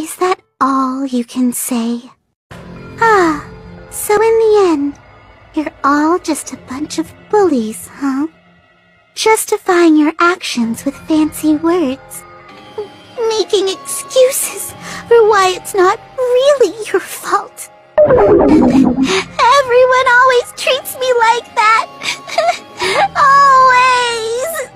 Is that all you can say? Ah, so in the end, you're all just a bunch of bullies, huh? Justifying your actions with fancy words. Making excuses for why it's not really your fault. Everyone always treats me like that. Always.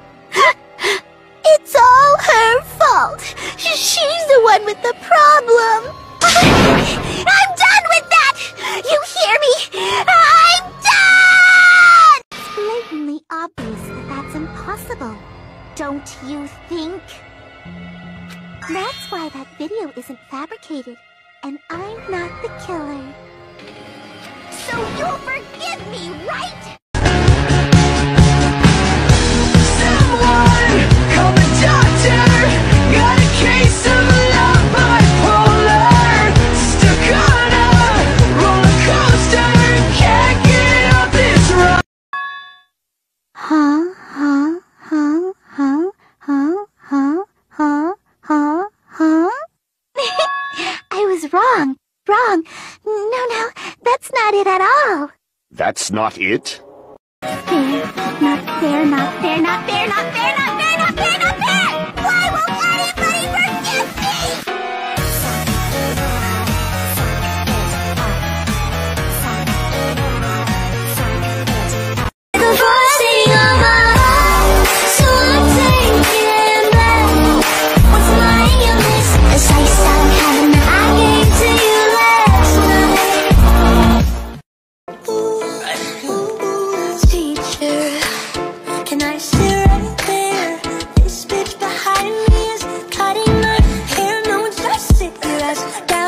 It's all her fault. She's the one with the problem. I'm done with that! You hear me? I'm done! It's blatantly obvious that that's impossible, don't you think? That's why that video isn't fabricated, and I'm not the killer. So you'll forgive me, right? Someone call the doctor. Got a case of love bipolar. Stuck on a roller coaster. Can't get off this ride. Huh? I was wrong. No, that's not it at all. That's not it? Fair, not fair, not fair, not fair, not fair, not fair, not fair, not fair! Why won't anybody forgive me? The voice sitting on my heart, so I'm taking back what's mine you miss. As I start having that I gave to you last night. Teacher, can I sit right there? This bitch behind me is cutting my hair. No, just sit your ass down.